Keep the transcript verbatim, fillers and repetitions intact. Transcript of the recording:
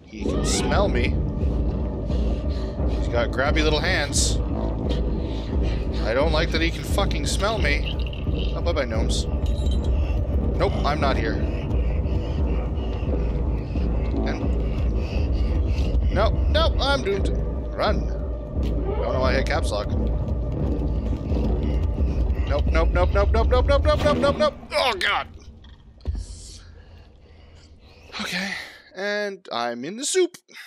He can smell me. He's got grabby little hands. I don't like that he can fucking smell me. Oh, bye-bye, gnomes. Nope, I'm not here. And... Nope, nope, I'm doomed. Run. I don't know why I hit caps lock. Nope, nope, nope, nope, nope, nope, nope, nope, nope, nope, nope. Oh, God. Okay. And I'm in the soup.